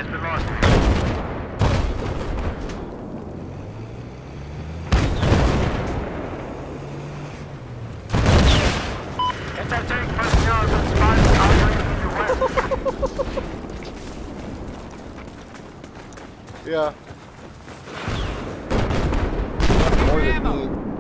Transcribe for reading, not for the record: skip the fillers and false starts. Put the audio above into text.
has been lost. Anti-tank personnel has been spotted operating in your west. Yeah. More than me.